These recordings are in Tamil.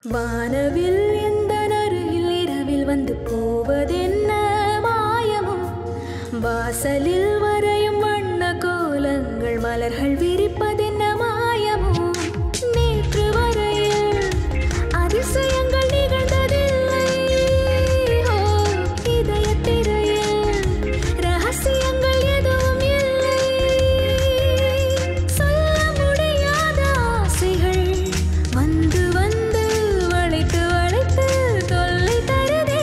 வானவில் எந்த அருகில் இரவில் வந்து போவதென்ன மாயமோ, வாசலில் வரையும் வண்ண கோலங்கள் மலர்கள் விரிப்பதென்ன மாயமோ, நேற்று வரையில் அதிசயங்கள் நிகழ்ந்ததில்லை, இதய திரையில் ரகசியங்கள் எதுவும் இல்லை, சொல்ல முடியாத ஆசைகள் வந்து வந்து வளைத்து வளைத்து தொல்லை தருதே,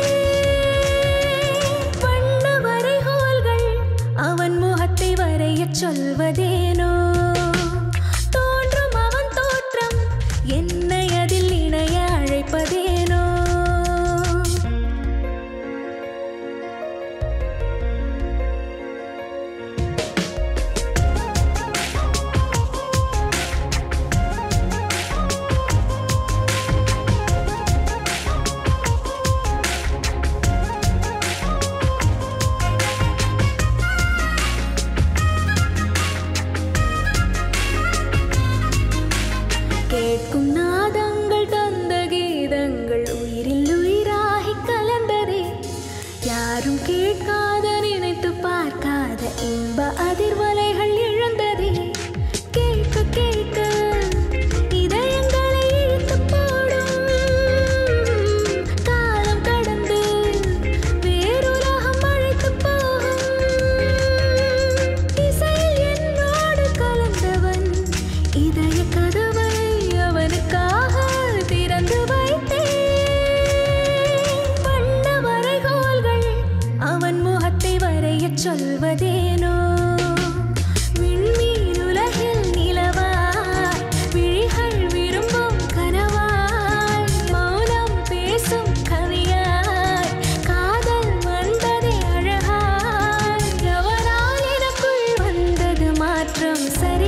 வண்ண வரைகோல்கள் அவன் முகத்தை வரையச் சொல்வதேனோ, தோன்றும் அவன் தோற்றம் என்னை அதில் இணைய அழைப்பதேனோ. கேட்கும் நாதங்கள் தந்த கீதங்கள் உயிரில் உயிராகி கலந்ததே, யாரும் கேட்காத நினைத்து பார்க்காத இன்ப அதிர்வலைகள் இழந்ததே, கேட்க கேட்க இதயங்களை இழுத்து போடும், காலம் கடந்து வேறுலகம் அழைத்து போகும், இசையில் என்னோடு கலந்தவன் இதய கதவை அவனுக்காக திறந்து வைத்தேன், வண்ண வரைகோல்கள் அவன் முகத்தை வரையச் சொல்வதேனோ, விண்மீன் உலகில் நிலவாய் விழிகள் விரும்பும் கனவாய், மௌனம் பேசும் கவியாய் காதல் வந்ததே அழகாய், அவனால் எனக்குள் வந்தது மாற்றம் சரி